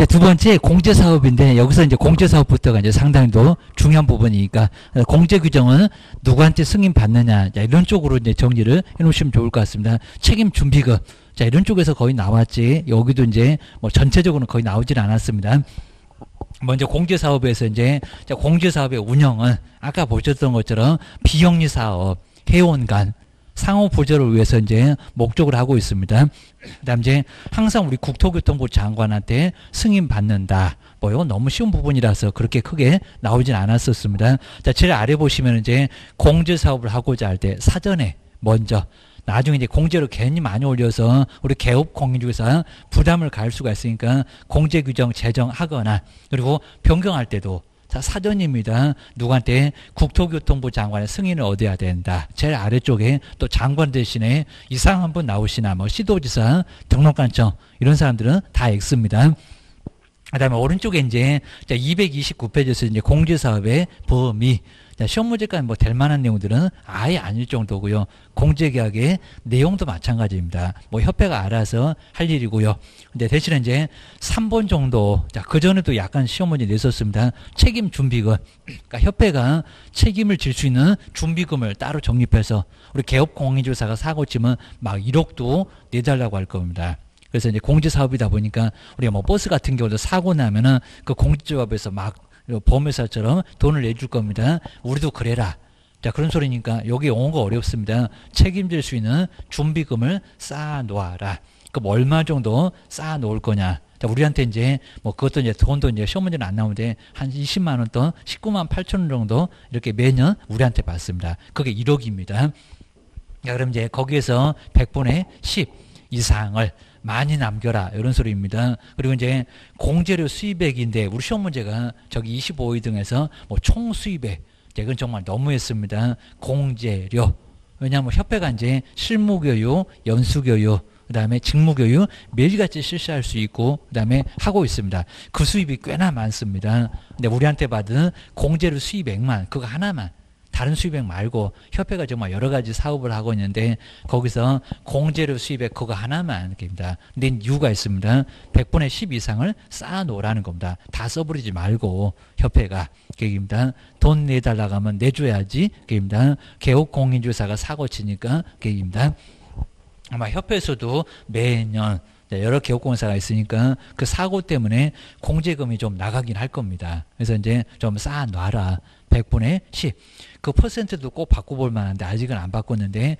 두 번째 공제사업인데 여기서 이제 공제사업부터가 이제 상당히 더 중요한 부분이니까 공제 규정은 누구한테 승인 받느냐 이런 쪽으로 이제 정리를 해놓으시면 좋을 것 같습니다. 책임 준비금 이런 쪽에서 거의 나왔지 여기도 이제 뭐 전체적으로는 거의 나오질 않았습니다. 먼저 공제사업에서 이제 공제사업의 운영은 아까 보셨던 것처럼 비영리 사업, 회원 간 상호 보조를 위해서 이제 목적을 하고 있습니다. 그다음 이제 항상 우리 국토교통부 장관한테 승인 받는다. 뭐 이건 너무 쉬운 부분이라서 그렇게 크게 나오진 않았었습니다. 자, 제일 아래 보시면 이제 공제 사업을 하고자 할 때 사전에 먼저 나중에 이제 공제를 괜히 많이 올려서 우리 개업 공인중개사 부담을 가할 수가 있으니까 공제 규정 제정하거나 그리고 변경할 때도 사전입니다. 누구한테 국토교통부 장관의 승인을 얻어야 된다. 제일 아래쪽에 또 장관 대신에 이상한 분 나오시나 뭐 시도지사 등록관청 이런 사람들은 다 X입니다. 그다음에 오른쪽에 이제 229페이지에서 이제 공제사업의 범위 시험 문제까지 뭐 될 만한 내용들은 아예 아닐 정도고요. 공제계약의 내용도 마찬가지입니다. 뭐 협회가 알아서 할 일이고요. 근데 대신에 이제 3번 정도, 그 전에도 약간 시험 문제 냈었습니다. 책임 준비금. 그러니까 협회가 책임을 질 수 있는 준비금을 따로 적립해서 우리 개업 공인중개사가 사고 치면 막 1억도 내달라고 할 겁니다. 그래서 이제 공제사업이다 보니까 우리가 뭐 버스 같은 경우도 사고 나면은 그 공제조합에서 막 보험회사처럼 돈을 내줄 겁니다. 우리도 그래라. 자, 그런 소리니까 여기 용어가 어렵습니다. 책임질 수 있는 준비금을 쌓아 놓아라. 그럼 얼마 정도 쌓아 놓을 거냐. 자, 우리한테 이제 뭐 그것도 이제 돈도 이제 시험 문제는 안 나오는데 한 20만 원 돈, 19만 8천 원 정도 이렇게 매년 우리한테 받습니다. 그게 1억입니다. 자, 그럼 이제 거기에서 100분의 10 이상을 많이 남겨라 이런 소리입니다. 그리고 이제 공제료 수입액인데 우리 시험 문제가 저기 25위 등에서 뭐 총 수입액 이건 정말 너무했습니다. 공제료 왜냐하면 협회가 이제 실무교육, 연수교육 그다음에 직무교육 매일같이 실시할 수 있고 그다음에 하고 있습니다. 그 수입이 꽤나 많습니다. 근데 우리한테 받은 공제료 수입액만 그거 하나만 다른 수입액 말고 협회가 정말 여러 가지 사업을 하고 있는데 거기서 공제료 수입액 그거 하나만 이렇게입니다. 근데 이유가 있습니다. 100분의 10 이상을 쌓아 놓으라는 겁니다. 다 써버리지 말고 협회가 그입니다. 돈 내달라고 하면 내줘야지 그입니다. 개업 공인중개사가 사고 치니까 그입니다. 아마 협회에서도 매년 여러 개업공사가 있으니까 그 사고 때문에 공제금이 좀 나가긴 할 겁니다. 그래서 이제 좀 쌓아 놔라. 100분의 10. 그 퍼센트도 꼭 바꿔볼 만한데 아직은 안 바꿨는데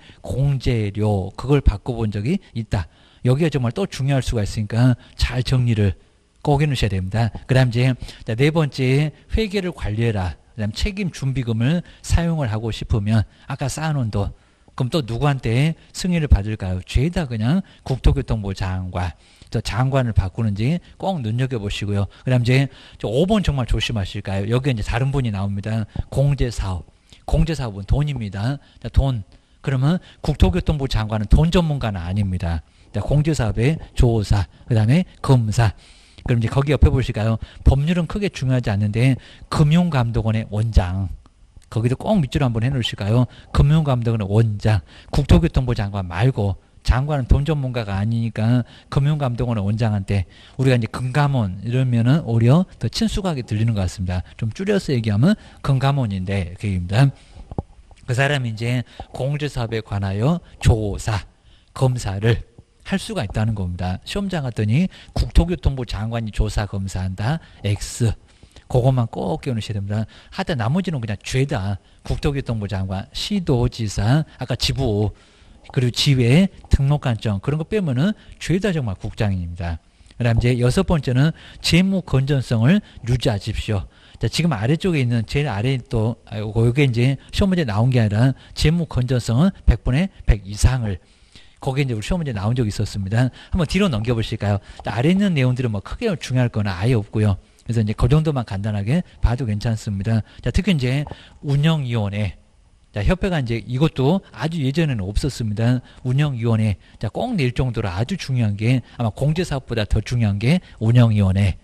공제료 그걸 바꿔본 적이 있다. 여기가 정말 또 중요할 수가 있으니까 잘 정리를 꼭 해놓으셔야 됩니다. 그 다음 이제 네 번째 회계를 관리해라. 그 다음 책임 준비금을 사용을 하고 싶으면 아까 쌓아놓은 돈 그럼 또 누구한테 승인을 받을까요? 죄다 그냥 국토교통부 장관 또 장관을 바꾸는지 꼭 눈여겨보시고요. 그 다음 이제 5번 정말 조심하실까요? 여기 이제 다른 분이 나옵니다. 공제사업. 공제사업은 돈입니다. 돈. 그러면 국토교통부 장관은 돈 전문가는 아닙니다. 공제사업의 조사, 그 다음에 검사. 그럼 이제 거기 옆에 보실까요? 법률은 크게 중요하지 않는데 금융감독원의 원장. 거기도 꼭 밑줄 한번 해놓으실까요? 금융감독원의 원장. 국토교통부 장관 말고 장관은 돈 전문가가 아니니까 금융감독원의 원장한테 우리가 이제 금감원 이러면은 오히려 더 친숙하게 들리는 것 같습니다. 좀 줄여서 얘기하면 금감원인데 그입니다. 그 사람이 이제 공제사업에 관하여 조사, 검사를 할 수가 있다는 겁니다. 시험장 갔더니 국토교통부 장관이 조사 검사한다. X. 그것만 꼭 끼워놓으셔야 됩니다. 하여튼 나머지는 그냥 죄다. 국토교통부 장관, 시도지사, 아까 지부 그리고 지회, 등록관청 그런 거 빼면은 죄다 정말 국장입니다. 그 다음 이제 6번째는 재무 건전성을 유지하십시오. 자, 지금 아래쪽에 있는 제일 아래에 또 이게 이제 시험 문제 나온 게 아니라 재무 건전성은 100분의 100 이상을 거기에 이제 우리 시험 문제 나온 적이 있었습니다. 한번 뒤로 넘겨보실까요? 자, 아래 있는 내용들은 뭐 크게 중요할 거는 아예 없고요. 그래서 이제 그 정도만 간단하게 봐도 괜찮습니다. 자, 특히 이제 운영위원회. 자, 협회가 이제 이것도 아주 예전에는 없었습니다. 운영위원회. 자, 꼭 낼 정도로 아주 중요한 게 아마 공제사업보다 더 중요한 게 운영위원회.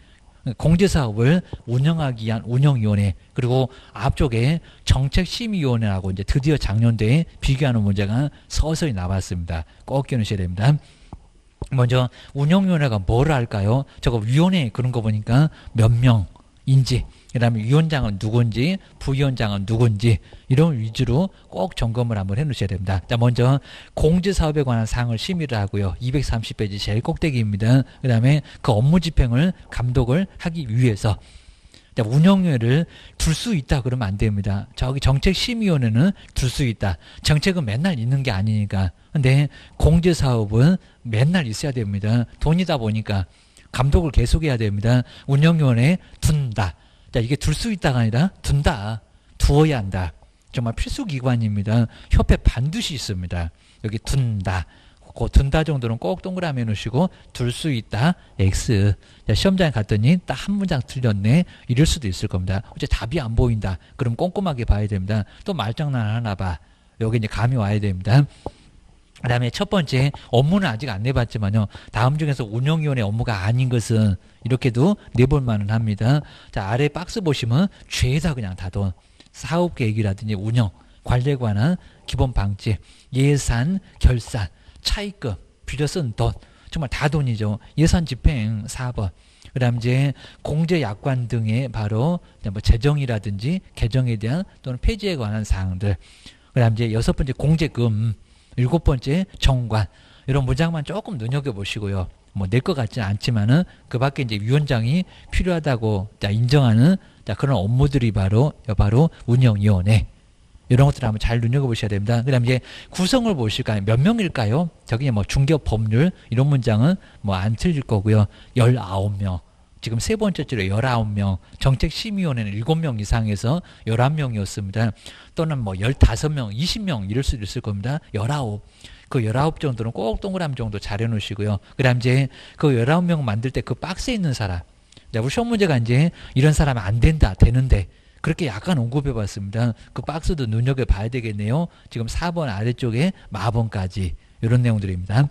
공제사업을 운영하기 위한 운영위원회. 그리고 앞쪽에 정책심의위원회하고 이제 드디어 작년도에 비교하는 문제가 서서히 나왔습니다. 꼭 끼워놓으셔야 됩니다. 먼저 운영위원회가 뭘 할까요? 저거 위원회 그런 거 보니까 몇 명인지, 그 다음에 위원장은 누군지, 부위원장은 누군지, 이런 위주로 꼭 점검을 한번 해 놓으셔야 됩니다. 자, 먼저 공제사업에 관한 사항을 심의를 하고요. 230페이지 제일 꼭대기입니다. 그 다음에 그 업무 집행을 감독을 하기 위해서 자, 운영위를 둘 수 있다 그러면 안 됩니다. 저기 정책심의위원회는 둘 수 있다. 정책은 맨날 있는 게 아니니까. 근데 공제사업은 맨날 있어야 됩니다. 돈이다 보니까 감독을 계속해야 됩니다. 운영위원회에 둔다. 자, 이게 둘 수 있다가 아니라 둔다. 두어야 한다. 정말 필수기관입니다. 협회 반드시 있습니다. 여기 둔다. 그 둔다 정도는 꼭 동그라미 해놓으시고 둘 수 있다. X. 자, 시험장에 갔더니 딱 한 문장 틀렸네. 이럴 수도 있을 겁니다. 어째 답이 안 보인다. 그럼 꼼꼼하게 봐야 됩니다. 또 말장난 하나 봐. 여기 이제 감이 와야 됩니다. 그 다음에 첫 번째, 업무는 아직 안 내봤지만요. 다음 중에서 운영위원회 업무가 아닌 것은 이렇게도 내볼 만은 합니다. 자, 아래 박스 보시면 죄다 그냥 다 돈. 사업 계획이라든지 운영, 관리에 관한 기본 방침, 예산, 결산, 차입금, 빌려 쓴 돈. 정말 다 돈이죠. 예산 집행 4번. 그 다음 이제 공제 약관 등의 바로 뭐 재정이라든지 개정에 대한 또는 폐지에 관한 사항들. 그 다음 이제 여섯 번째 공제금. 일곱 번째 정관. 이런 문장만 조금 눈여겨보시고요. 뭐 낼 것 같지는 않지만은 그 밖에 이제 위원장이 필요하다고 인정하는 그런 업무들이 바로 운영위원회. 이런 것들 한번 잘 눈여겨보셔야 됩니다. 그 다음에 이제 구성을 보실까요? 몇 명일까요? 저기 뭐 중개업 법률 이런 문장은 뭐 안 틀릴 거고요. 19명. 지금 세 번째 줄에 19명. 정책심의위원회는 7명 이상에서 11명이었습니다. 또는 뭐 15명, 20명 이럴 수도 있을 겁니다. 19. 그 19 정도는 꼭 동그라미 정도 잘 해놓으시고요. 그 다음 이제 그 19명 만들 때 그 박스에 있는 사람. 자, 우리 시험 문제가 이제 이런 사람은 안 된다, 되는데. 그렇게 약간 언급해 봤습니다. 그 박스도 눈여겨봐야 되겠네요. 지금 4번 아래쪽에 마번까지 이런 내용들입니다.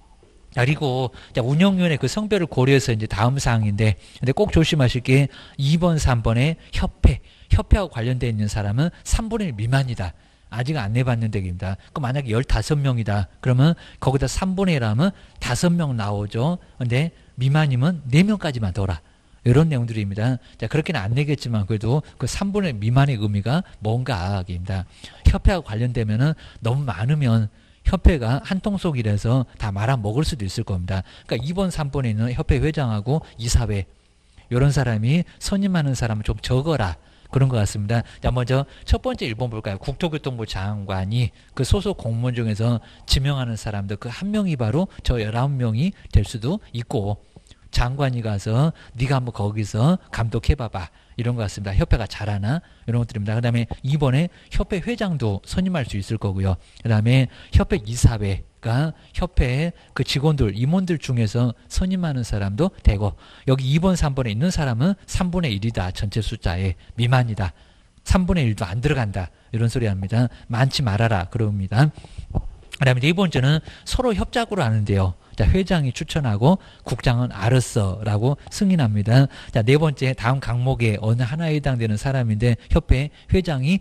그리고 운영위원회 그 성별을 고려해서 이제 다음 사항인데, 근데 꼭 조심하실 게 2번, 3번에 협회하고 관련되어 있는 사람은 3분의 1 미만이다. 아직 안 내봤는 데입니다. 그 만약에 15명이다. 그러면 거기다 3분의 1 하면 5명 나오죠. 근데 미만이면 4명까지만 둬라. 이런 내용들입니다. 자, 그렇게는 안 내겠지만 그래도 그 3분의 1 미만의 의미가 뭔가입니다. 협회하고 관련되면은 너무 많으면 협회가 한통속이라서 다 말아먹을 수도 있을 겁니다. 그러니까 2번, 3번에 있는 협회 회장하고 이사회 이런 사람이 선임하는 사람은 좀 적어라. 그런 것 같습니다. 자, 먼저 첫 번째 1번 볼까요? 국토교통부 장관이 그 소속 공무원 중에서 지명하는 사람들 그 한 명이 바로 저 19명이 될 수도 있고, 장관이 가서 네가 한번 거기서 감독해봐봐. 이런 것 같습니다. 협회가 잘하나? 이런 것들입니다. 그 다음에 이번에 협회 회장도 선임할 수 있을 거고요. 그 다음에 협회 이사회가 협회의 그 직원들, 임원들 중에서 선임하는 사람도 되고, 여기 2번, 3번에 있는 사람은 3분의 1이다. 전체 숫자에 미만이다. 3분의 1도 안 들어간다. 이런 소리 합니다. 많지 말아라. 그럽니다. 그 다음에 네 번째는 서로 협작으로 하는데요. 자, 회장이 추천하고 국장은 알았어 라고 승인합니다. 자, 네 번째 다음 강목에 어느 하나에 해당되는 사람인데 협회 회장이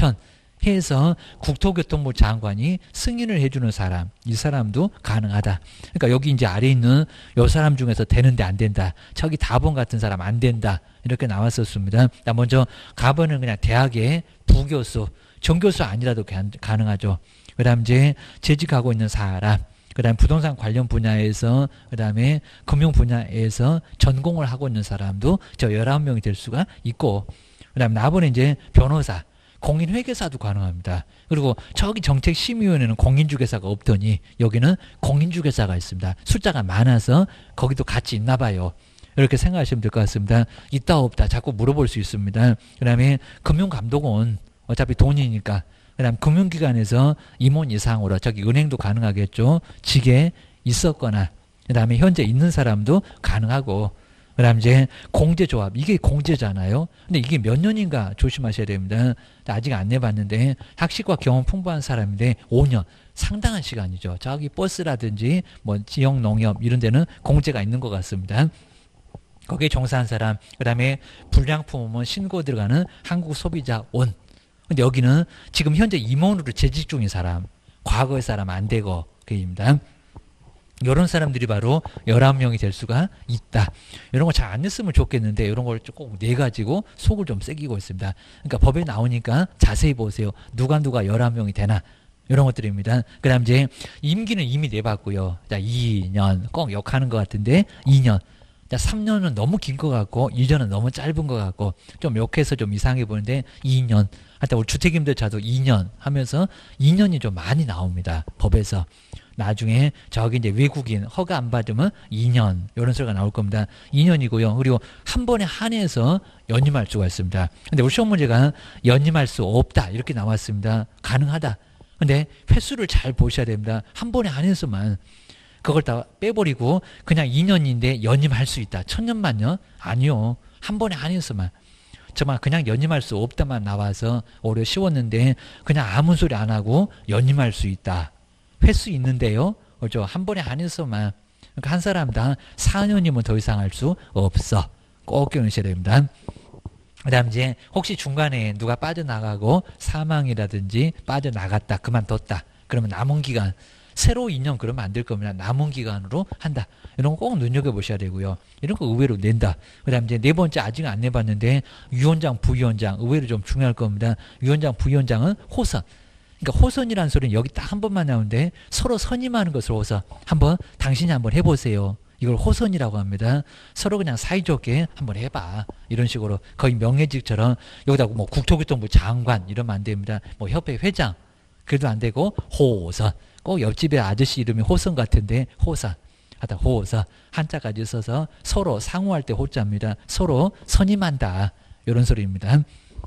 추천해서 국토교통부 장관이 승인을 해주는 사람, 이 사람도 가능하다. 그러니까 여기 이제 아래 있는 요 사람 중에서 되는데 안 된다. 저기 다번 같은 사람 안 된다. 이렇게 나왔었습니다. 자, 먼저 가번은 그냥 대학의 부교수, 정교수 아니라도 가능하죠. 그 다음 이제 재직하고 있는 사람, 그 다음에 부동산 관련 분야에서, 그 다음에 금융 분야에서 전공을 하고 있는 사람도 저 19명이 될 수가 있고, 그 다음에 나번에 이제 변호사, 공인회계사도 가능합니다. 그리고 저기 정책심의위원회는 공인중개사가 없더니 여기는 공인중개사가 있습니다. 숫자가 많아서 거기도 같이 있나 봐요. 이렇게 생각하시면 될 것 같습니다. 있다 없다 자꾸 물어볼 수 있습니다. 그 다음에 금융감독원 어차피 돈이니까, 그 다음 금융기관에서 임원 이상으로 저기 은행도 가능하겠죠. 직에 있었거나, 그 다음에 현재 있는 사람도 가능하고, 그 다음 이제 공제조합, 이게 공제잖아요. 근데 이게 몇 년인가 조심하셔야 됩니다. 아직 안 내봤는데 학식과 경험 풍부한 사람인데 5년 상당한 시간이죠. 저기 버스라든지 뭐 지역 농협 이런 데는 공제가 있는 것 같습니다. 거기에 종사한 사람, 그 다음에 불량품은 신고 들어가는 한국소비자원. 근데 여기는 지금 현재 임원으로 재직 중인 사람, 과거의 사람 안 되고 그입니다. 이런 사람들이 바로 11명이 될 수가 있다. 이런 거 잘 안 냈으면 좋겠는데 이런 걸 꼭 내가지고 속을 좀 새기고 있습니다. 그러니까 법에 나오니까 자세히 보세요. 누가 11명이 되나. 이런 것들입니다. 그 다음 이제 임기는 이미 내봤고요. 자, 2년 꼭 역하는 것 같은데 2년. 자, 3년은 너무 긴 것 같고 1년은 너무 짧은 것 같고 좀 역해서 좀 이상해 보이는데 2년. 하여튼 우리 주택임대차도 2년 하면서 2년이 좀 많이 나옵니다. 법에서. 나중에 저기 이제 외국인 허가 안 받으면 2년 이런 소리가 나올 겁니다. 2년이고요. 그리고 한 번에 한해서 연임할 수가 있습니다. 근데 우리 시험 문제가 연임할 수 없다 이렇게 나왔습니다. 가능하다. 근데 횟수를 잘 보셔야 됩니다. 한 번에 한해서만 그걸 다 빼버리고 그냥 2년인데 연임할 수 있다. 천년만년? 아니요. 한 번에 한해서만. 정말 그냥 연임할 수 없다만 나와서 오히려 쉬웠는데 그냥 아무 소리 안 하고 연임할 수 있다. 횟수 있는데요. 그렇죠? 한 번에 한해서만. 그러니까 한 사람당 4년이면 더 이상 할 수 없어. 꼭 기억하셔야 됩니다. 그 다음 이제 혹시 중간에 누가 빠져나가고 사망이라든지 빠져나갔다 그만뒀다 그러면 남은 기간 새로 2년 그러면 안 될 겁니다. 남은 기간으로 한다. 이런 거 꼭 눈여겨보셔야 되고요. 이런 거 의외로 낸다. 그 다음 이제 네 번째 아직 안 내봤는데 위원장 부위원장 의외로 좀 중요할 겁니다. 위원장 부위원장은 호선. 그러니까 호선이라는 소리는 여기 딱 한 번만 나오는데 서로 선임하는 것을 호선. 한번 당신이 한번 해보세요. 이걸 호선이라고 합니다. 서로 그냥 사이좋게 한번 해봐. 이런 식으로 거의 명예직처럼 여기다 뭐 국토교통부 장관 이러면 안 됩니다. 뭐 협회 회장 그래도 안 되고 호선. 꼭 옆집에 아저씨 이름이 호선 같은데 호선. 하다 호선 한자까지 써서 서로 상호할 때 호자입니다. 서로 선임한다. 이런 소리입니다.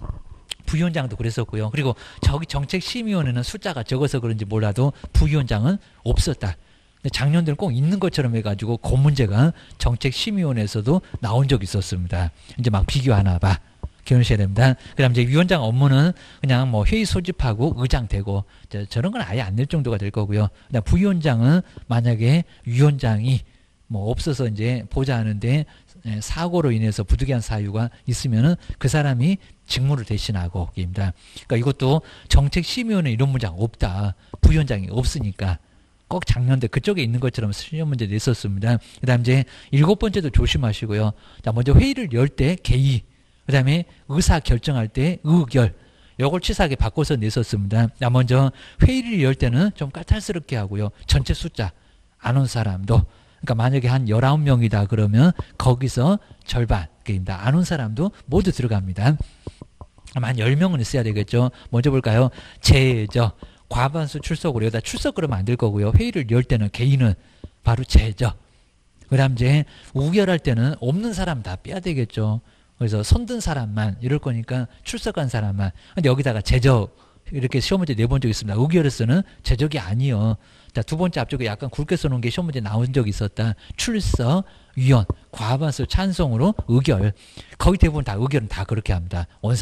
부위원장도 그랬었고요. 그리고 저기 정책심의위원회는 숫자가 적어서 그런지 몰라도 부위원장은 없었다. 작년들은 꼭 있는 것처럼 해가지고 그 문제가 정책심의위원회에서도 나온 적이 있었습니다. 이제 막 비교하나 봐. 기억하셔야 됩니다. 그 다음 이제 위원장 업무는 그냥 뭐 회의 소집하고 의장 되고 저런 건 아예 안 낼 정도가 될 거고요. 그다음 부위원장은 만약에 위원장이 뭐 없어서 이제 보자 하는데 사고로 인해서 부득이한 사유가 있으면은 그 사람이 직무를 대신하고 입니다. 그러니까 이것도 정책심의위원회 이런 문장 없다. 부위원장이 없으니까. 꼭 작년대 그쪽에 있는 것처럼 시험 문제 냈었습니다. 그 다음 이제 7번째도 조심하시고요. 자, 먼저 회의를 열 때 개의, 그 다음에 의사 결정할 때 의결, 요걸 치사하게 바꿔서 냈었습니다. 자, 먼저 회의를 열 때는 좀 까탈스럽게 하고요. 전체 숫자, 안 온 사람도, 그러니까 만약에 한 19명이다 그러면 거기서 절반, 안 온 사람도 모두 들어갑니다. 한 10명은 있어야 되겠죠. 먼저 볼까요? 제저. 과반수 출석으로 여기다 출석 그러면 안 될 거고요. 회의를 열 때는 개인은 바로 제저. 그 다음 이제 우결할 때는 없는 사람 다 빼야 되겠죠. 그래서 손든 사람만 이럴 거니까 출석한 사람만. 근데 여기다가 제적 이렇게 시험 문제 내본 적이 있습니다. 의결에서는 제적이 아니요. 자, 두 번째 앞쪽에 약간 굵게 써놓은 게 시험 문제 나온 적이 있었다. 출석, 위원, 과반수 찬성으로 의결. 거의 대부분 다 의결은 다 그렇게 합니다. 온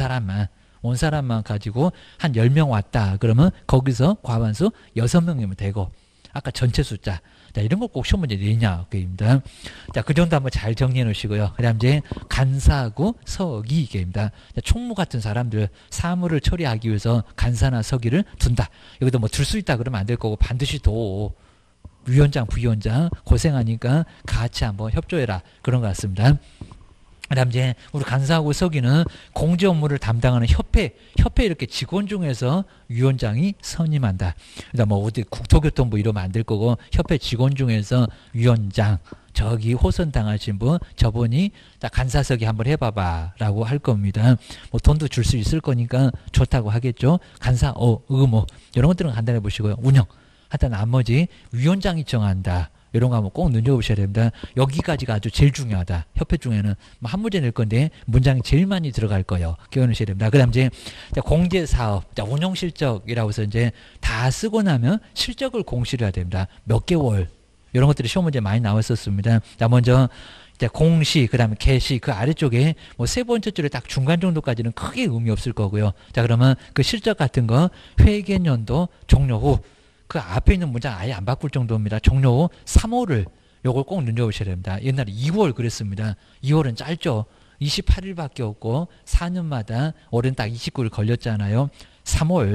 사람만 가지고 한 10명 왔다. 그러면 거기서 과반수 6명이면 되고 아까 전체 숫자. 자, 이런 거 꼭 시험 문제 내냐. 그입니다. 자, 그 정도 한번 잘 정리해 놓으시고요. 그 다음 이제 간사하고 서기 게입니다. 총무 같은 사람들 사무를 처리하기 위해서 간사나 서기를 둔다. 여기도 뭐 둘 수 있다 그러면 안 될 거고 반드시 도 위원장, 부위원장 고생하니까 같이 한번 협조해라. 그런 것 같습니다. 그 다음 이제 우리 간사하고 서기는 공제 업무를 담당하는 협회 이렇게 직원 중에서 위원장이 선임한다. 그다음 뭐 어디 국토교통부 이러면 안 될 거고 협회 직원 중에서 위원장 저기 호선 당하신 분 저분이 딱 간사서기 한번 해봐봐라고 할 겁니다. 뭐 돈도 줄 수 있을 거니까 좋다고 하겠죠. 간사 의무 이런 것들은 간단해 보시고요. 운영 하여튼 나머지 위원장이 정한다. 이런 거 한번 꼭 눈여겨보셔야 됩니다. 여기까지가 아주 제일 중요하다. 협회 중에는 뭐 한 문제 낼 건데 문장이 제일 많이 들어갈 거예요. 기억하셔야 됩니다. 그 다음 이제 공제사업, 운영실적이라고 해서 이제 다 쓰고 나면 실적을 공시를 해야 됩니다. 몇 개월. 이런 것들이 시험 문제 많이 나왔었습니다. 자, 먼저 공시, 그 다음에 개시, 그 아래쪽에 뭐 세 번째 줄에 딱 중간 정도까지는 크게 의미 없을 거고요. 자, 그러면 그 실적 같은 거 회계연도 종료 후 그 앞에 있는 문장 아예 안 바꿀 정도입니다. 종료 후 3월을 요걸 꼭 눈여보셔야 됩니다. 옛날에 2월 그랬습니다. 2월은 짧죠. 28일밖에 없고 4년마다 올해는 딱 29일 걸렸잖아요. 3월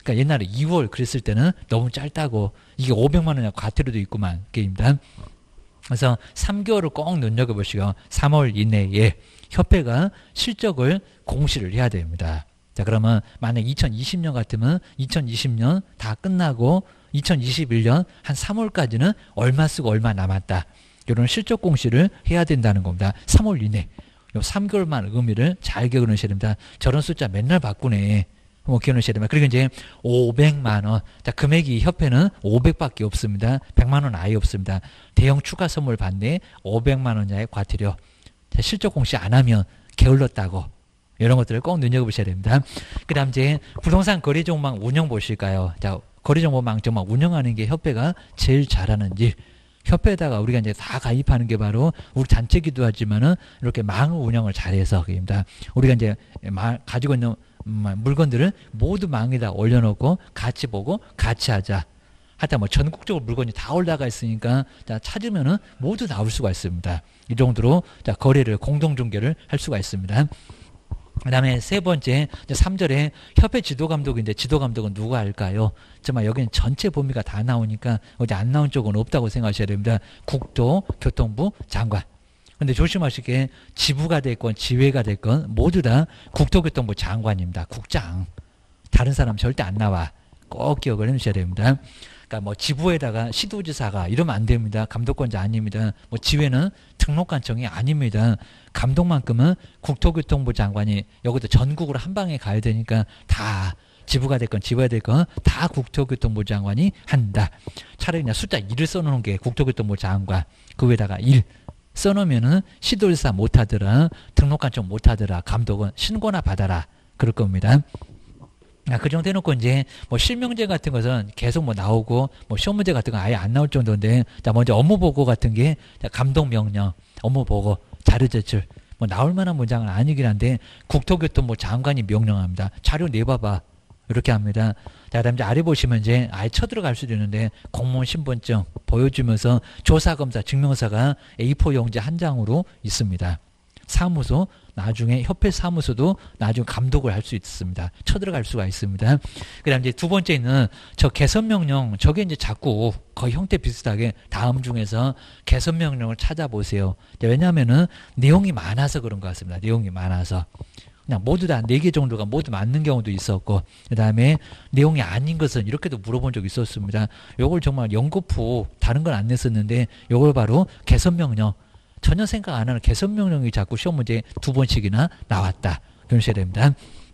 그러니까 옛날에 2월 그랬을 때는 너무 짧다고 이게 500만 원이나 과태료도 있구만 게임단. 그래서 3개월을 꼭 눈여겨보시고 3월 이내에 협회가 실적을 공시를 해야 됩니다. 자, 그러면 만약 2020년 같으면 2020년 다 끝나고 2021년 한 3월까지는 얼마 쓰고 얼마 남았다. 이런 실적 공시를 해야 된다는 겁니다. 3월 이내. 요 3개월만 의미를 잘 기억을 하셔야 됩니다. 저런 숫자 맨날 바꾸네. 뭐 기억을 하셔야 됩니다. 그리고 이제 500만 원. 자, 금액이 협회는 500밖에 없습니다. 100만 원 아예 없습니다. 대형 추가 선물 받네. 500만 원짜리 과태료. 자, 실적 공시 안 하면 게을렀다고. 이런 것들을 꼭 눈여겨보셔야 됩니다. 그 다음 이제 부동산 거래정보망 운영 보실까요? 자, 거래정보망 정말 운영하는 게 협회가 제일 잘하는 일. 협회에다가 우리가 이제 다 가입하는 게 바로 우리 단체기도 하지만은 이렇게 망 운영을 잘해서 그입니다. 우리가 이제 가지고 있는 물건들을 모두 망에다 올려놓고 같이 보고 같이 하자. 하여튼 뭐 전국적으로 물건이 다 올라가 있으니까 자, 찾으면은 모두 나올 수가 있습니다. 이 정도로 자, 거래를 공동 중개를 할 수가 있습니다. 그 다음에 세 번째 3절에 협회 지도감독인데 지도감독은 누가 할까요? 정말 여기는 전체 범위가 다 나오니까 어디 안 나온 쪽은 없다고 생각하셔야 됩니다. 국토교통부 장관. 근데 조심하시게 지부가 됐건 지회가 됐건 모두 다 국토교통부 장관입니다. 국장. 다른 사람 절대 안 나와. 꼭 기억을 해주셔야 됩니다. 그러니까 뭐 지부에다가 시도지사가 이러면 안 됩니다. 감독권자 아닙니다. 뭐 지회는 등록관청이 아닙니다. 감독만큼은 국토교통부 장관이 여기도 전국으로 한 방에 가야 되니까 다 지부가 됐건 지부가 됐건 다 국토교통부 장관이 한다. 차라리 그냥 숫자 1을 써놓은 게 국토교통부 장관. 그 위에다가 1 써놓으면은 시도지사 못하더라. 등록관청 못하더라. 감독은 신고나 받아라. 그럴 겁니다. 그 정도 해놓고 이제 뭐 실명제 같은 것은 계속 뭐 나오고 뭐 시험 문제 같은 건 아예 안 나올 정도인데 자 먼저 업무 보고 같은 게 감독 명령, 업무 보고, 자료 제출 뭐 나올 만한 문장은 아니긴 한데 국토교통부 장관이 명령합니다. 자료 내봐봐 이렇게 합니다. 자 그다음 이제 아래 보시면 이제 아예 쳐들어갈 수도 있는데 공무원 신분증 보여주면서 조사검사 증명서가 A4 용지 한 장으로 있습니다. 사무소 나중에 협회 사무소도 나중에 감독을 할 수 있습니다. 쳐들어갈 수가 있습니다. 그다음 이제 두 번째는 저 개선 명령 저게 이제 자꾸 거의 형태 비슷하게 다음 중에서 개선 명령을 찾아보세요. 왜냐하면은 내용이 많아서 그런 것 같습니다. 내용이 많아서 그냥 모두 다 4개 정도가 모두 맞는 경우도 있었고 그다음에 내용이 아닌 것은 이렇게도 물어본 적이 있었습니다. 요걸 정말 연거푸 다른 건 안 냈었는데 요걸 바로 개선 명령 전혀 생각 안 하는 개선 명령이 자꾸 시험 문제에 2번씩이나 나왔다. 그러셔야 됩니다.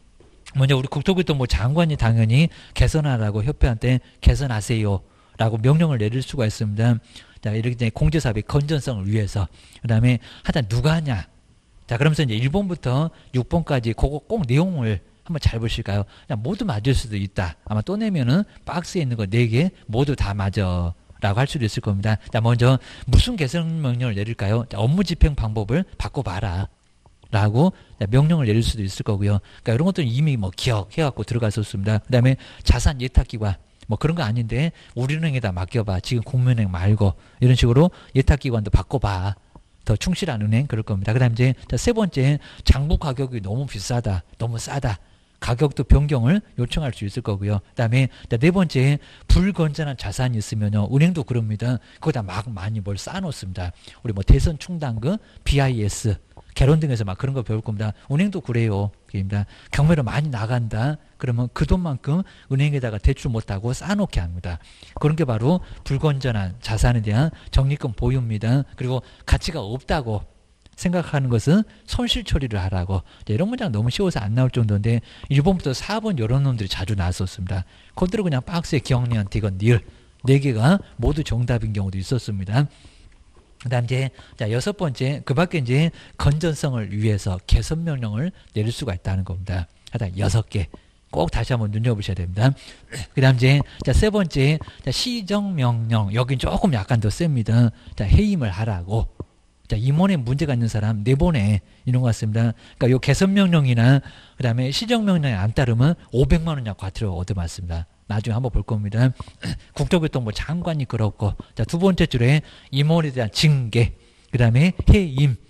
먼저 우리 국토교통부 장관이 당연히 개선하라고 협회한테 개선하세요 라고 명령을 내릴 수가 있습니다. 자, 이렇게 공제사업의 건전성을 위해서. 그 다음에 하여튼 누가 하냐. 자, 그러면서 이제 1번부터 6번까지 그거 꼭 내용을 한번 잘 보실까요? 그냥 모두 맞을 수도 있다. 아마 또 내면은 박스에 있는 거 4개 모두 다 맞아. 라고 할 수도 있을 겁니다. 자, 먼저 무슨 개선 명령을 내릴까요? 자, 업무 집행 방법을 바꿔봐라. 라고 명령을 내릴 수도 있을 거고요. 그러니까 이런 것들은 이미 뭐 기억해갖고 들어갔었습니다. 그 다음에 자산 예탁기관. 뭐 그런 거 아닌데 우리은행에다 맡겨봐. 지금 국민은행 말고. 이런 식으로 예탁기관도 바꿔봐. 더 충실한 은행 그럴 겁니다. 그 다음 이제 세 번째 장부 가격이 너무 비싸다. 너무 싸다. 가격도 변경을 요청할 수 있을 거고요. 그 다음에 네 번째 불건전한 자산이 있으면요. 은행도 그럽니다. 거기다 막 많이 뭘 쌓아놓습니다. 우리 뭐 대선 충당금, BIS, 개론 등에서 막 그런 거 배울 겁니다. 은행도 그래요. 입니다. 경매로 많이 나간다. 그러면 그 돈만큼 은행에다가 대출 못하고 쌓아놓게 합니다. 그런 게 바로 불건전한 자산에 대한 적립금 보유입니다. 그리고 가치가 없다고 생각하는 것은 손실 처리를 하라고. 이런 문장 너무 쉬워서 안 나올 정도인데 1번부터 4번 이런 놈들이 자주 나왔었습니다. 그들은 그냥 박스에 기억니한 이건 닐 4개가 모두 정답인 경우도 있었습니다. 그 다음 이제 자 6번째 그 밖에 이제 건전성을 위해서 개선 명령을 내릴 수가 있다는 겁니다. 하여튼 6개 꼭 다시 한번 눈여보셔야 됩니다. 그 다음 이제 자 3번째 자 시정명령 여긴 조금 약간 더 셉니다. 자 해임을 하라고. 자, 임원에 문제가 있는 사람 내보내 이런 것 같습니다. 그러니까 요 개선명령이나 그 다음에 시정명령에 안 따르면 500만 원이나 과태료 얻어맞습니다. 나중에 한번 볼 겁니다. 국토교통부 장관이 그렇고 자, 두 번째 줄에 임원에 대한 징계 그 다음에 해임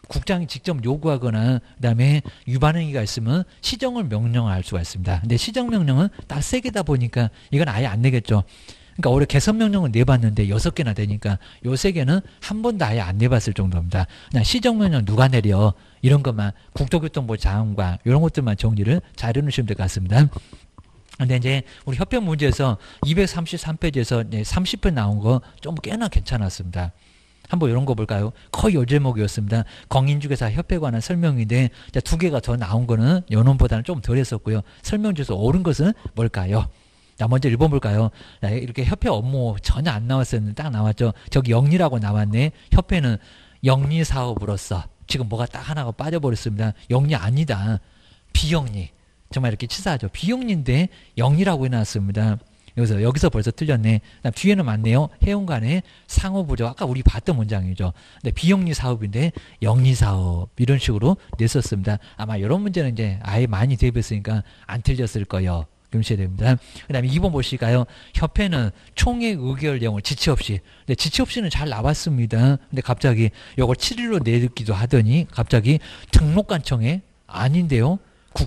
국장이 직접 요구하거나 그다음에 위반행위가 있으면 시정을 명령할 수가 있습니다. 근데 시정명령은 딱 3개다 보니까 이건 아예 안 내겠죠. 그러니까 올해 개선명령을 내봤는데 6개나 되니까 요 3개는 한 번도 아예 안 내봤을 정도입니다. 그냥 시정명령 누가 내려 이런 것만 국토교통부 장관 이런 것들만 정리를 잘 해놓으시면 될 것 같습니다. 근데 이제 우리 협회 문제에서 233페이지에서 30편 나온 거 좀 꽤나 괜찮았습니다. 한번 이런 거 볼까요? 거의 요 제목이었습니다. 공인중개사 협회에 관한 설명인데 2개가 더 나온 거는 연원보다는 좀 덜 했었고요. 설명 중에서 옳은 것은 뭘까요? 자, 먼저 1번 볼까요? 자, 이렇게 협회 업무 전혀 안 나왔었는데 딱 나왔죠. 저기 영리라고 나왔네. 협회는 영리사업으로서 지금 뭐가 딱 하나가 빠져버렸습니다. 영리 아니다. 비영리. 정말 이렇게 치사하죠. 비영리인데 영리라고 해놨습니다. 여기서 벌써 틀렸네. 뒤에는 맞네요. 해운 간의 상호부조. 아까 우리 봤던 문장이죠. 근데 비영리 사업인데 영리 사업 이런 식으로 냈었습니다. 아마 이런 문제는 이제 아예 많이 대비했으니까 안 틀렸을 거예요. 그러셔야 됩니다. 그 다음에 2번 보실까요? 협회는 총회 의결 내용을 지체 없이. 근데 지체 없이는 잘 나왔습니다. 근데 갑자기 이걸 7일로 내기도 하더니 갑자기 등록관청에 아닌데요.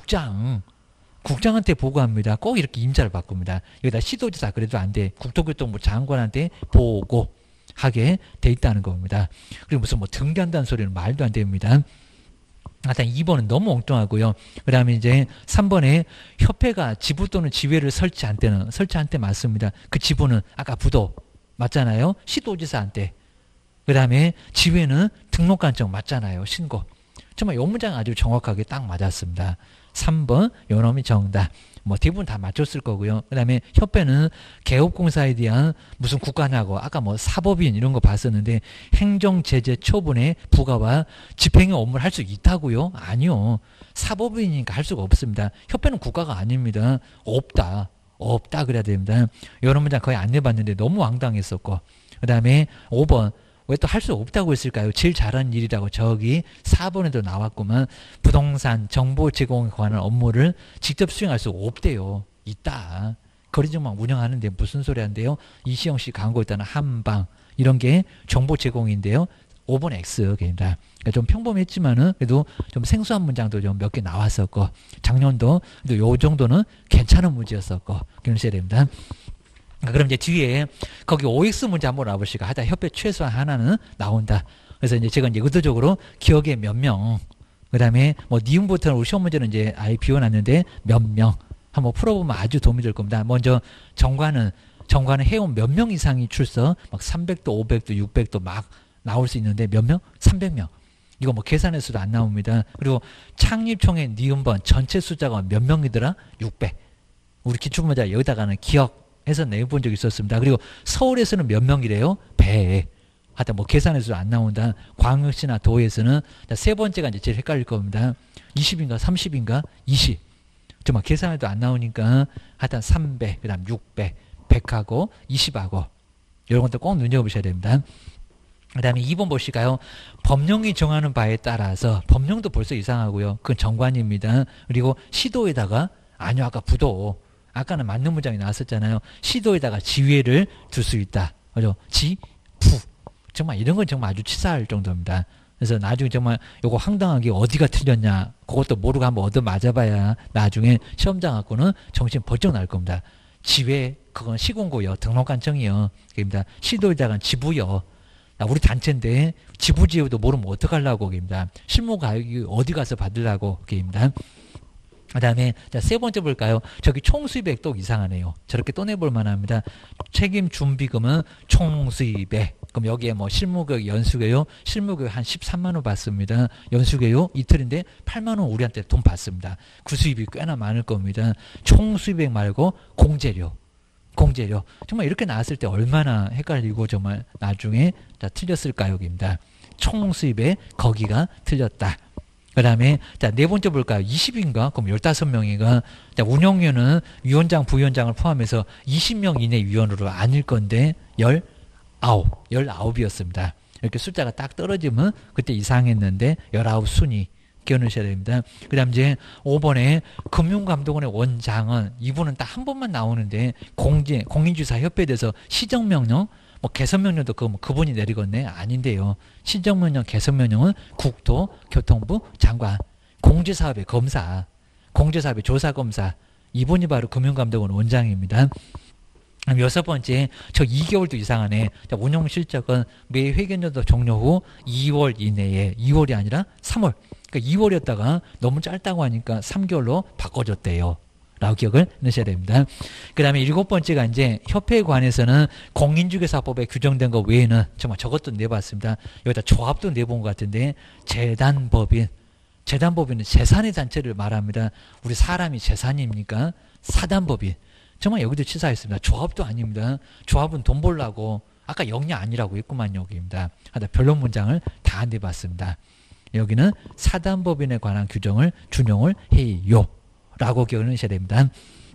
국장한테 보고합니다. 꼭 이렇게 임자를 바꿉니다. 여기다 시도지사 그래도 안 돼. 국토교통부 장관한테 보고하게 돼 있다는 겁니다. 그리고 무슨 뭐 등기한다는 소리는 말도 안 됩니다. 일단 2번은 너무 엉뚱하고요. 그 다음에 이제 3번에 협회가 지부 또는 지회를 설치한 때 맞습니다. 그 지부는 아까 부도 맞잖아요. 시도지사한테. 그 다음에 지회는 등록관청 맞잖아요. 신고. 정말 이 문장 아주 정확하게 딱 맞았습니다. 3번 요놈이 정답. 뭐 대부분 다 맞췄을 거고요. 그 다음에 협회는 개업공사에 대한 무슨 국가냐고 아까 뭐 사법인 이런 거 봤었는데 행정제재 처분의 부과와 집행의 업무를 할 수 있다고요? 아니요. 사법인이니까 할 수가 없습니다. 협회는 국가가 아닙니다. 없다 그래야 됩니다. 이런 문장 거의 안 내봤는데 너무 황당했었고. 그 다음에 5번 왜 또 할 수 없다고 했을까요? 제일 잘하는 일이라고 저기 4번에도 나왔구만. 부동산 정보 제공에 관한 업무를 직접 수행할 수 없대요. 있다. 거리정만 운영하는데 무슨 소리 한대요? 이시영 씨 광고 있다는 한방 이런 게 정보 제공인데요. 5번 X입니다. 그러니까 좀 평범했지만은 그래도 좀 생소한 문장도 좀 몇 개 나왔었고 작년도 요 정도는 괜찮은 문제였었고 그러셔야 됩니다. 그럼 이제 뒤에 거기 OX 문제 한번 와보시고 하다 협회 최소한 하나는 나온다. 그래서 이제 제가 이제 의도적으로 기억에 몇 명, 그 다음에 뭐 니은부터는 우리 시험 문제는 이제 아예 비워놨는데 몇 명 한번 풀어보면 아주 도움이 될 겁니다. 먼저 정관은 해온 몇 명 이상이 출석, 막 300도, 500도, 600도 막 나올 수 있는데 몇 명? 300명. 이거 뭐 계산해서도 안 나옵니다. 그리고 창립총회 니은번 전체 숫자가 몇 명이더라? 600. 우리 기출문제 여기다가는 기억해서 내본 적이 있었습니다. 그리고 서울에서는 몇 명이래요? 100. 하여튼 뭐 계산해서도 안 나온다. 광역시나 도에서는 세 번째가 이제 제일 헷갈릴 겁니다. 20인가 30인가 20. 정말 계산해도 안 나오니까 하여튼 300, 그 다음 600, 100하고 20하고 이런 것도 꼭 눈여보셔야 됩니다. 그 다음에 2번 보실까요? 법령이 정하는 바에 따라서 법령도 벌써 이상하고요. 그건 정관입니다. 그리고 시도에다가 아니요 아까 부도 아까는 맞는 문장이 나왔었잖아요. 시도에다가 지회를 둘 수 있다. 그죠? 부 정말 이런 건 정말 아주 치사할 정도입니다. 그래서 나중에 정말 요거 황당하게 어디가 틀렸냐 그것도 모르고 한번 얻어 맞아봐야 나중에 시험장 갖고는 정신 번쩍 날 겁니다. 지회 그건 시군구요. 등록관청이요. 그입니다. 시도에다가 지부요. 우리 단체인데 지부지회도 모르면 어떡하려고 그입니다. 실무가 어디 가서 받으려고 그입니다. 그 다음에 세 번째 볼까요? 저기 총수입액 또 이상하네요. 저렇게 또 내볼 만합니다. 책임 준비금은 총수입액. 그럼 여기에 뭐 실무교육, 연수교육, 실무교육 한 13만 원 받습니다. 연수교육 이틀인데 8만 원 우리한테 돈 받습니다. 그 수입이 꽤나 많을 겁니다. 총수입액 말고 공제료. 정말 이렇게 나왔을 때 얼마나 헷갈리고 정말 나중에 다 틀렸을까요? 여기입니다. 총수입액 거기가 틀렸다. 그 다음에 네 번째 볼까요? 20인가? 그럼 15명인가? 운영위원은 위원장, 부위원장을 포함해서 20명 이내 위원으로 아닐 건데 19이었습니다. 이렇게 숫자가 딱 떨어지면 그때 이상했는데 19순위 기억하셔야 됩니다. 그 다음 이제 5번에 금융감독원의 원장은 이분은 딱 한 번만 나오는데 공인주사 협회에 대해서 시정명령 뭐 개선명령도 그분이 내리겠네? 아닌데요. 시정명령, 개선명령은 국토교통부 장관, 공제사업의 검사, 공제사업의 조사검사, 이분이 바로 금융감독원 원장입니다. 여섯 번째, 저 2개월도 이상하네. 운영 실적은 매 회계연도 종료 후 2월 이내에, 2월이 아니라 3월. 그러니까 2월이었다가 너무 짧다고 하니까 3개월로 바꿔줬대요. 라고 기억을 넣으셔야 됩니다. 그 다음에 일곱 번째가 이제 협회에 관해서는 공인중개사법에 규정된 것 외에는 정말 저것도 내봤습니다. 여기다 조합도 내본 것 같은데 재단법인. 재단법인은 재산의 단체를 말합니다. 우리 사람이 재산입니까? 사단법인. 정말 여기도 치사했습니다. 조합도 아닙니다. 조합은 돈 벌라고 아까 영리 아니라고 했구만 여기입니다. 하다 변론 문장을 다 내봤습니다. 여기는 사단법인에 관한 규정을 준용을 해요. 라고 기억을 하셔야 됩니다.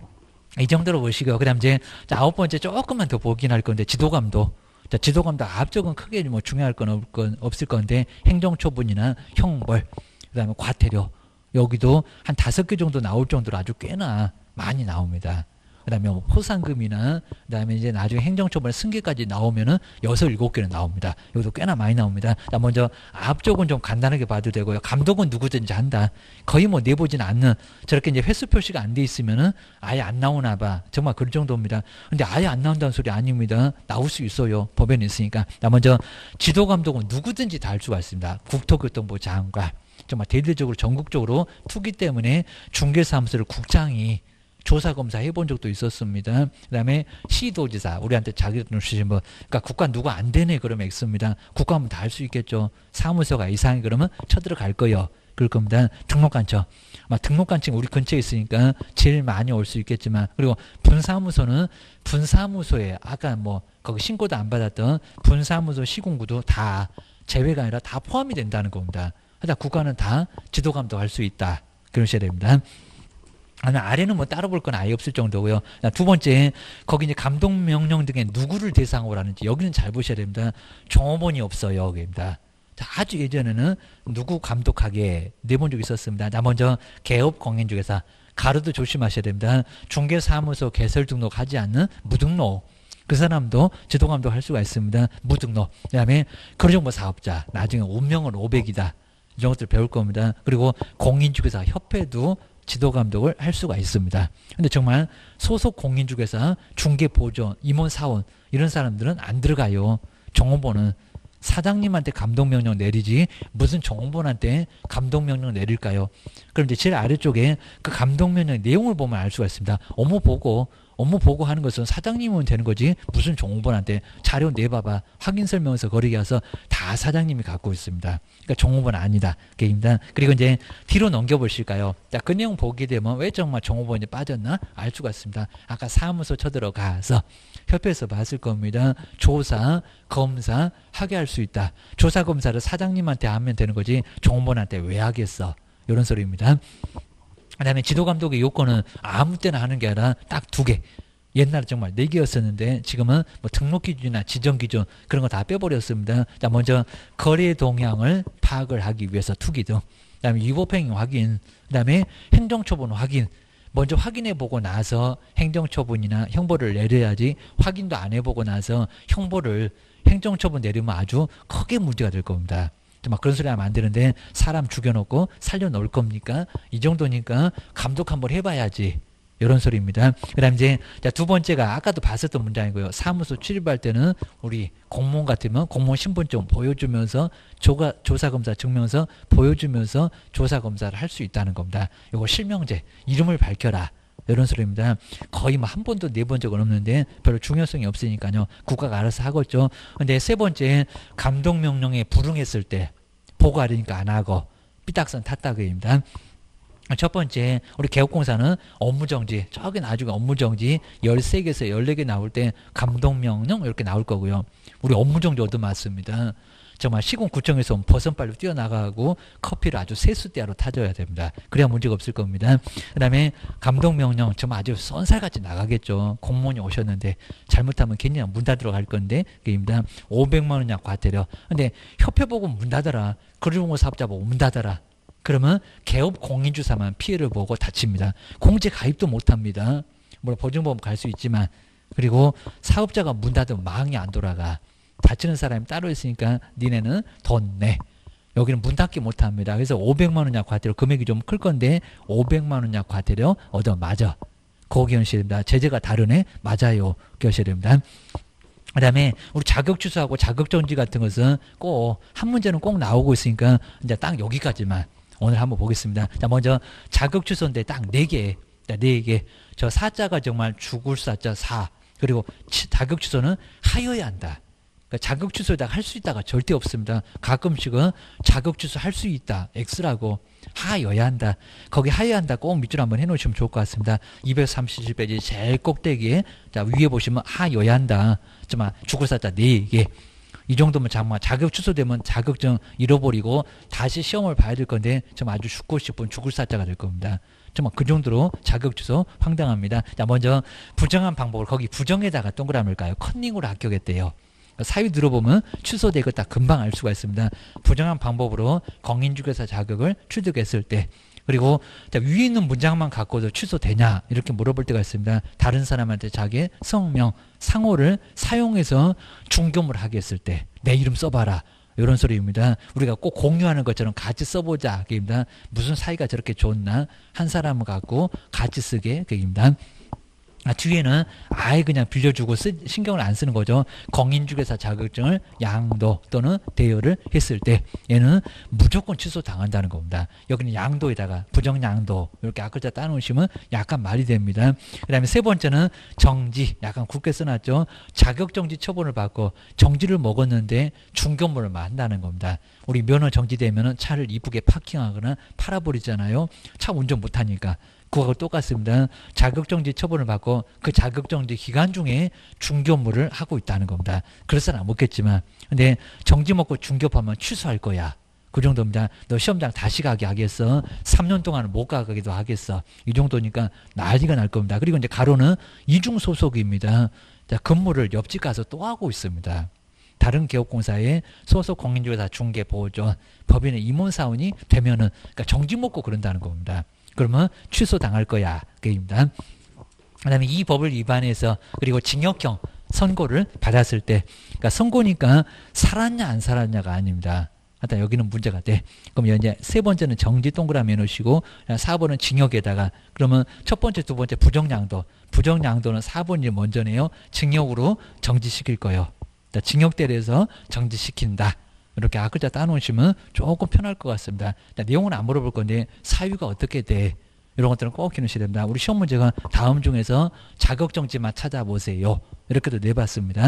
이 정도로 보시고요. 그 다음 이제 아홉 번째 조금만 더 보긴 할 건데 지도감독. 자, 지도감독 앞쪽은 크게 뭐 중요할 건 없을 건데 행정처분이나 형벌, 그 다음에 과태료. 여기도 한 5개 정도 나올 정도로 아주 꽤나 많이 나옵니다. 그 다음에 뭐 포상금이나, 그 다음에 이제 나중에 행정처벌 승계까지 나오면은 6, 7개는 나옵니다. 여기도 꽤나 많이 나옵니다. 자, 먼저 앞쪽은 좀 간단하게 봐도 되고요. 감독은 누구든지 한다. 거의 뭐 내보진 않는, 저렇게 이제 횟수 표시가 안 돼 있으면은 아예 안 나오나 봐. 정말 그 정도입니다. 근데 아예 안 나온다는 소리 아닙니다. 나올 수 있어요. 법에는 있으니까. 자, 먼저 지도감독은 누구든지 다 할 수가 있습니다. 국토교통부 장관. 정말 대대적으로 전국적으로 투기 때문에 중개사무소를 국장이 조사검사 해본 적도 있었습니다. 그 다음에 시도지사, 우리한테 자기돈 주신 분, 그러니까 국가 누가 안 되네 그러면 X입니다. 국가하면 다 할 수 있겠죠. 사무소가 이상해 그러면 쳐들어갈 거예요. 그럴 겁니다. 등록관청. 등록관청 우리 근처에 있으니까 제일 많이 올 수 있겠지만, 그리고 분사무소는 분사무소에 아까 뭐 거기 신고도 안 받았던 분사무소 시군구도 다 제외가 아니라 다 포함이 된다는 겁니다. 하여튼 국가는 다 지도감독 할 수 있다. 그러셔야 됩니다. 아래는 뭐 따로 볼 건 아예 없을 정도고요. 두 번째, 거기 이제 감독명령 등에 누구를 대상으로 하는지 여기는 잘 보셔야 됩니다. 종업원이 없어요. 여기입니다. 자, 아주 예전에는 누구 감독하게 내본 적이 있었습니다. 자, 먼저 개업 공인중개사. 가로도 조심하셔야 됩니다. 중개사무소 개설 등록하지 않는 무등록. 그 사람도 지도감독 할 수가 있습니다. 무등록. 그 다음에 거래정보 사업자. 나중에 운명은 500이다. 이런 것들 배울 겁니다. 그리고 공인중개사 협회도 지도감독을 할 수가 있습니다. 근데 정말 소속 공인중개사, 중개보조, 임원사원 이런 사람들은 안 들어가요. 종업원은 사장님한테 감독명령 내리지 무슨 종업원한테 감독명령 내릴까요? 그럼 이제 제일 아래쪽에 그 감독명령 내용을 보면 알 수가 있습니다. 업무 보고 하는 것은 사장님은 되는 거지 무슨 종업원한테 자료 내봐봐 확인설명서 거리게 해서 다 사장님이 갖고 있습니다. 그러니까 종업원 아니다. 그입니다. 그리고 이제 뒤로 넘겨보실까요? 자, 그 내용 보게 되면 왜 정말 종업원이 빠졌나 알 수가 있습니다. 아까 사무소 쳐들어가서 협회에서 봤을 겁니다. 조사, 검사 하게 할 수 있다. 조사, 검사를 사장님한테 하면 되는 거지 종업원한테 왜 하겠어? 이런 소리입니다. 그 다음에 지도감독의 요건은 아무 때나 하는 게 아니라 딱 2개. 옛날에 정말 4개였었는데 지금은 뭐 등록기준이나 지정기준 그런 거 다 빼버렸습니다. 자, 먼저 거래 동향을 파악을 하기 위해서 투기 등. 그 다음에 위법행위 확인. 그 다음에 행정처분 확인. 먼저 확인해보고 나서 행정처분이나 형벌을 내려야지 확인도 안 해보고 나서 형벌을 행정처분 내리면 아주 크게 문제가 될 겁니다. 막 그런 소리 하면 안 되는데 사람 죽여놓고 살려놓을 겁니까? 이 정도니까 감독 한번 해봐야지. 이런 소리입니다. 그 다음 이제 두 번째가 아까도 봤었던 문장이고요. 사무소 출입할 때는 우리 공무원 같으면 공무원 신분증 보여주면서 조사검사 증명서 보여주면서 조사검사를 할 수 있다는 겁니다. 이거 실명제 이름을 밝혀라. 이런 소리입니다. 거의 뭐 한 번도 내본 적은 없는데 별로 중요성이 없으니까요. 국가가 알아서 하겠죠. 근데 세 번째 감독명령에 불응했을 때 보고하려니까 안 하고 삐딱선 탔다고입니다. 첫 번째 우리 개업공사는 업무정지 저기 나중에 업무정지 13개에서 14개 나올 때 감독명령 이렇게 나올 거고요. 우리 업무정지 얻어맞습니다. 정말 시군구청에서 버선발로 뛰어나가고 커피를 아주 세수대야로 타줘야 됩니다. 그래야 문제가 없을 겁니다. 그 다음에 감독명령 정말 아주 쏜살같이 나가겠죠. 공무원이 오셨는데 잘못하면 괜히 문 닫으러 갈 건데 그입니다. 500만 원이나 과태료. 근데 협회 보고 문 닫아라. 거래정보 사업자 보고 문 닫아라. 그러면 개업 공인주사만 피해를 보고 다칩니다. 공제 가입도 못합니다. 물론 보증보험 갈 수 있지만 그리고 사업자가 문 닫으면 마음이 안 돌아가. 다치는 사람이 따로 있으니까 니네는 돈 내. 여기는 문 닫기 못합니다. 그래서 500만 원 약 과태료, 금액이 좀 클 건데 500만 원 약 과태료 얻어 맞아. 그거 기억하셔야 됩니다. 제재가 다르네? 맞아요. 기억하셔야 됩니다. 그 다음에 우리 자격 취소하고 자격 정지 같은 것은 꼭 한 문제는 꼭 나오고 있으니까 이제 딱 여기까지만 오늘 한번 보겠습니다. 자, 먼저 자격 취소인데 딱 4개. 자, 4개. 저 사자가 정말 죽을 사자 사. 그리고 자격 취소는 하여야 한다. 그러니까 자격 취소에다가 할 수 있다가 절대 없습니다. 가끔씩은 자격 취소 할 수 있다. X라고 하여야 한다. 거기 하여야 한다. 꼭 밑줄 한번 해놓으시면 좋을 것 같습니다. 237페이지 제일 꼭대기에 자 위에 보시면 하여야 한다. 정말 죽을 사자 4개. 이 정도면 정말 자격 취소되면 자격증 잃어버리고 다시 시험을 봐야 될 건데 정말 아주 죽고 싶은 죽을 사자가 될 겁니다. 정말 그 정도로 자격 취소 황당합니다. 자, 먼저 부정한 방법을 거기 부정에다가 동그라미를 까요. 컨닝으로 합격했대요. 사유 들어보면 취소되고 딱 금방 알 수가 있습니다. 부정한 방법으로 공인중개사 자격을 취득했을 때. 그리고 자, 위에 있는 문장만 갖고도 취소되냐 이렇게 물어볼 때가 있습니다. 다른 사람한테 자기의 성명, 상호를 사용해서 중개업을 하게 했을 때 내 이름 써봐라. 이런 소리입니다. 우리가 꼭 공유하는 것처럼 같이 써보자. 그입니다. 무슨 사이가 저렇게 좋나 한 사람을 갖고 같이 쓰게 그입니다. 뒤에는 아예 그냥 빌려주고 신경을 안 쓰는 거죠. 공인중개사 자격증을 양도 또는 대여를 했을 때 얘는 무조건 취소당한다는 겁니다. 여기는 양도에다가 부정양도 이렇게 앞글자 따놓으시면 약간 말이 됩니다. 그 다음에 세 번째는 정지, 약간 굵게 써놨죠. 자격정지 처분을 받고 정지를 먹었는데 중견물을 만다는 겁니다. 우리 면허 정지되면 차를 이쁘게 파킹하거나 팔아버리잖아요. 차 운전 못하니까. 그거하고 똑같습니다. 자격정지 처분을 받고 그 자격정지 기간 중에 중개업무를 하고 있다는 겁니다. 그래서는 안 먹겠지만 근데 정지 먹고 중개업하면 취소할 거야. 그 정도입니다. 너 시험장 다시 가게 하겠어. 3년 동안은 못 가기도 하겠어. 이 정도니까 난리가 날 겁니다. 그리고 이제 가로는 이중소속입니다. 자, 근무를 옆집 가서 또 하고 있습니다. 다른 개업공사의 소속 공인중개사 중개보호전 법인의 임원사원이 되면은 그러니까 정지 먹고 그런다는 겁니다. 그러면 취소당할 거야. 그입니다. 그 다음에 이 법을 위반해서 그리고 징역형 선고를 받았을 때 그러니까 선고니까 살았냐 안 살았냐가 아닙니다. 하여튼 여기는 문제가 돼. 그럼 이제 세 번째는 정지 동그라미 해놓으시고 4번은 징역에다가 그러면 첫 번째 두 번째 부정양도. 부정양도는 4번이 먼저네요. 징역으로 정지시킬 거예요. 징역대에서 정지시킨다. 이렇게 앞글자 따놓으시면 조금 편할 것 같습니다. 내용은 안 물어볼 건데 사유가 어떻게 돼? 이런 것들은 꼭 기억하셔야 됩니다. 우리 시험 문제가 다음 중에서 자격정지만 찾아보세요. 이렇게도 내봤습니다.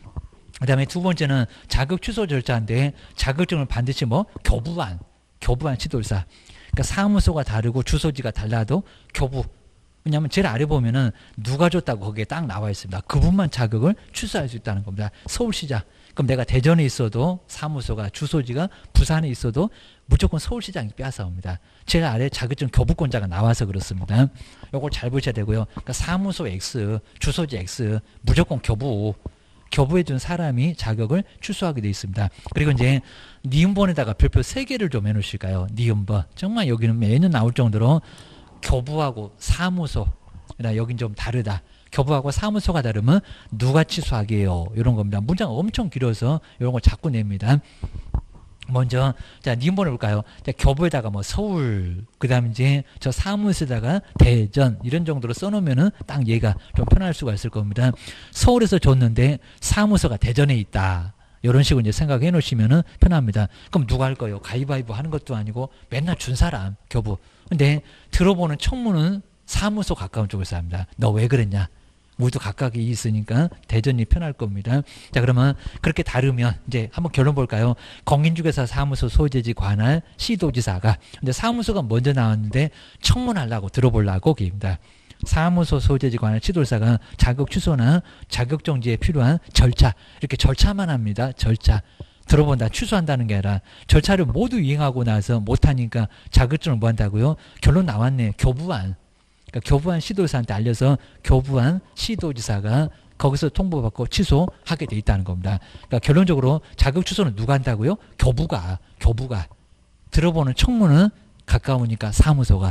그 다음에 두 번째는 자격 취소 절차인데 자격증을 반드시 교부한 시돌사. 그러니까 사무소가 다르고 주소지가 달라도 교부. 왜냐하면 제일 아래 보면은 누가 줬다고 거기에 딱 나와 있습니다. 그분만 자격을 취소할 수 있다는 겁니다. 서울시장. 그럼 내가 대전에 있어도 사무소가 주소지가 부산에 있어도 무조건 서울시장이 빼앗아옵니다. 제일 아래 자격증 교부권자가 나와서 그렇습니다. 이걸 잘 보셔야 되고요. 그러니까 사무소 X, 주소지 X 무조건 교부해준 사람이 자격을 취소하게 되어 있습니다. 그리고 이제 니은번에다가 별표 3개를 좀 해놓으실까요? 니은번. 정말 여기는 매년 나올 정도로 교부하고 사무소. 여긴 좀 다르다. 교부하고 사무소가 다르면 누가 취소하게요? 이런 겁니다. 문장가 엄청 길어서 이런 걸 자꾸 냅니다. 먼저 자 니은번 해볼까요? 자, 교부에다가 서울, 그 다음에 이제 저 사무소에다가 대전 이런 정도로 써놓으면은 딱 얘가 좀 편할 수가 있을 겁니다. 서울에서 줬는데 사무소가 대전에 있다. 이런 식으로 이제 생각해 놓으시면은 편합니다. 그럼 누가 할 거예요? 가위바위보 하는 것도 아니고 맨날 준 사람 교부. 근데 들어보는 청문은 사무소 가까운 쪽에서 합니다. 너 왜 그랬냐? 우리도 각각이 있으니까 대전이 편할 겁니다. 자, 그러면 그렇게 다르면 이제 한번 결론 볼까요? 공인중개사 사무소 소재지 관할 시도지사가 이제 사무소가 먼저 나왔는데 청문하려고 들어보려고 기입니다. 사무소 소재지 관할 시도지사가 자격 취소나 자격 정지에 필요한 절차 이렇게 절차만 합니다. 절차. 들어본다 취소한다는 게 아니라 절차를 모두 이행하고 나서 못하니까 자격증을 뭐 한다고요? 결론 나왔네. 교부한. 그러니까 교부한 시도지사한테 알려서 교부한 시도지사가 거기서 통보받고 취소하게 돼 있다는 겁니다. 그러니까 결론적으로 자격 취소는 누가 한다고요? 교부가. 들어보는 청문은 가까우니까 사무소가.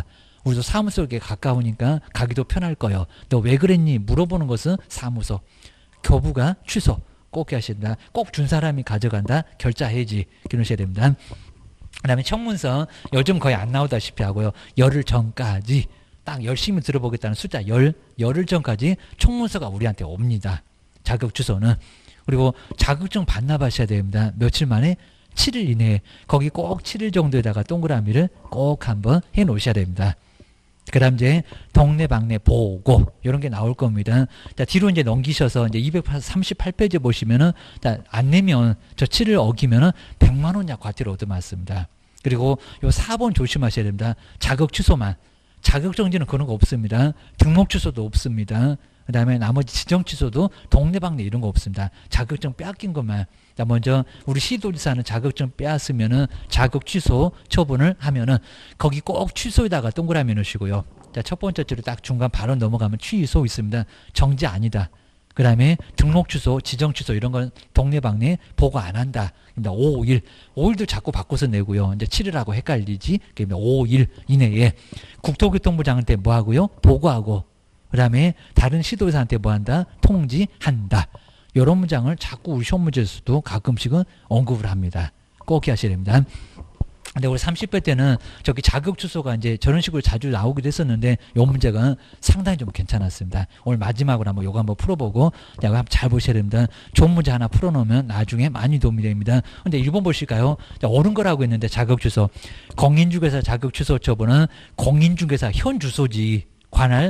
우리도 사무소에 가까우니까 가기도 편할 거예요. 너 왜 그랬니? 물어보는 것은 사무소. 교부가 취소. 꼭 하신다. 꼭 준 사람이 가져간다. 결자 해지. 기놓으셔야 됩니다. 그 다음에 청문서 요즘 거의 안 나오다시피 하고요. 열흘 전까지 딱 열심히 들어보겠다는 숫자 열흘 전까지 청문서가 우리한테 옵니다. 자격 취소는. 그리고 자격증 반납하셔야 됩니다. 며칠 만에 7일 이내에 거기 꼭 7일 정도에다가 동그라미를 꼭 한번 해 놓으셔야 됩니다. 그 다음 이제 동네방네 보고 이런 게 나올 겁니다. 자, 뒤로 이제 넘기셔서 이제 238페이지 보시면은 자, 안 내면 저 7을 어기면은 100만 원 이하 과태료 얻어맞습니다. 그리고 요 4번 조심하셔야 됩니다. 자격 취소만. 자격 정지는 그런 거 없습니다. 등록 취소도 없습니다. 그 다음에 나머지 지정 취소도 동네방네 이런 거 없습니다. 자격증 빼앗긴 것만. 자, 먼저 우리 시도지사는 자격증 빼앗으면은 자격 취소 처분을 하면은 거기 꼭 취소에다가 동그라미 넣으시고요. 자, 첫 번째 줄에 딱 중간 발언 넘어가면 취소 있습니다. 정지 아니다. 그 다음에 등록 취소, 지정 취소 이런 건 동네방네 보고 안 한다. 5일. 5일도 자꾸 바꿔서 내고요. 이제 7일하고 헷갈리지. 그러니까 5일 이내에 국토교통부장한테 뭐 하고요? 보고하고. 그 다음에 다른 시도지사한테 뭐 한다? 통지한다. 이런 문장을 자꾸 우리 시험 문제에서도 가끔씩은 언급을 합니다. 꼭 기하셔야 됩니다. 근데 우리 30회 때는 저기 자격 취소가 이제 저런 식으로 자주 나오기도 했었는데 이 문제가 상당히 좀 괜찮았습니다. 오늘 마지막으로 한번 요거 한번 풀어보고 한번 잘 보셔야 됩니다. 좋은 문제 하나 풀어놓으면 나중에 많이 도움이 됩니다. 근데 1번 보실까요? 옳은 거라고 했는데 자격 취소. 공인중개사 자격 취소 처분은 공인중개사 현 주소지 관할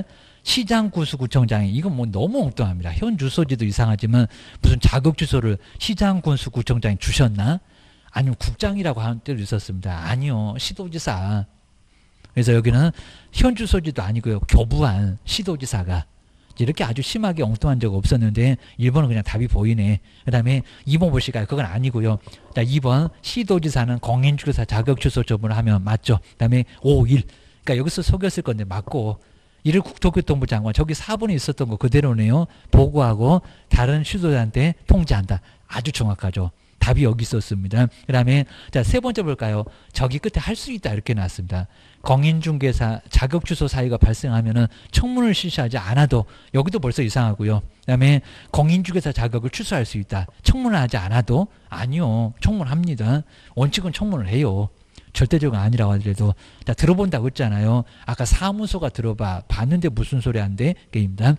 시장군수구청장이 이건 뭐 너무 엉뚱합니다. 현 주소지도 이상하지만 무슨 자격 취소를 시장군수구청장이 주셨나? 아니면 국장이라고 하는 때도 있었습니다. 아니요. 시도지사. 그래서 여기는 현 주소지도 아니고요. 교부한 시도지사가 이렇게 아주 심하게 엉뚱한 적 없었는데 1번은 그냥 답이 보이네. 그 다음에 2번 보실까요? 그건 아니고요. 자, 2번 시도지사는 공인중개사 자격 취소 처분을 하면 맞죠. 그 다음에 5일. 그러니까 여기서 속였을 건데 맞고 1일 국토교통부 장관 저기 4번에 있었던 거 그대로네요. 보고하고 다른 시도자한테 통지한다. 아주 정확하죠. 답이 여기 있었습니다. 그 다음에 자, 세 번째 볼까요? 저기 끝에 할 수 있다 이렇게 나왔습니다. 공인중개사 자격 취소 사유가 발생하면은 청문을 실시하지 않아도 여기도 벌써 이상하고요. 그 다음에 공인중개사 자격을 취소할 수 있다. 청문을 하지 않아도 아니요. 청문합니다. 원칙은 청문을 해요. 절대적은 아니라고 하더라도 자, 들어본다고 했잖아요. 아까 사무소가 들어봐 봤는데 무슨 소리 한대? 게임입니다.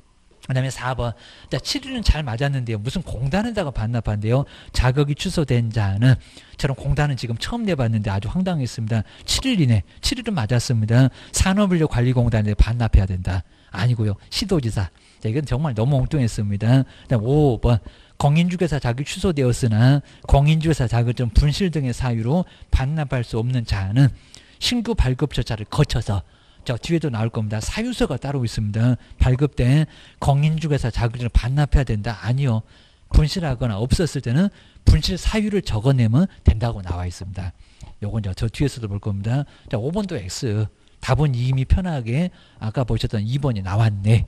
그 다음에 4번. 자, 7일은 잘 맞았는데요. 무슨 공단에다가 반납한대요. 자격이 취소된 자는 저런 공단은 지금 처음 내봤는데 아주 황당했습니다. 7일 이내. 7일은 맞았습니다. 산업인력관리공단에 반납해야 된다. 아니고요. 시도지사. 자, 이건 정말 너무 엉뚱했습니다. 그다음 5번. 공인중개사 자격이 취소되었으나 공인중개사 자격증 분실 등의 사유로 반납할 수 없는 자는 신규 발급 절차를 거쳐서 저 뒤에도 나올 겁니다. 사유서가 따로 있습니다. 발급된 공인중개사 자격증을 반납해야 된다. 아니요. 분실하거나 없었을 때는 분실 사유를 적어내면 된다고 나와 있습니다. 요건 저 뒤에서도 볼 겁니다. 자, 5번도 X. 답은 이미 편하게 아까 보셨던 2번이 나왔네.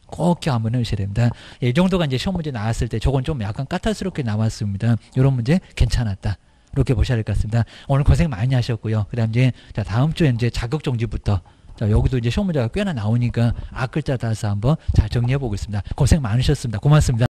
꼭 기억 한번 해주셔야 됩니다. 이 정도가 이제 시험 문제 나왔을 때 저건 좀 약간 까탈스럽게 나왔습니다. 이런 문제 괜찮았다. 이렇게 보셔야 될 것 같습니다. 오늘 고생 많이 하셨고요. 그 다음 이제 자, 다음 주에 이제 자격정지부터 자, 여기도 이제 시험 문제가 꽤나 나오니까 앞글자 따라서 한번 잘 정리해 보겠습니다. 고생 많으셨습니다. 고맙습니다.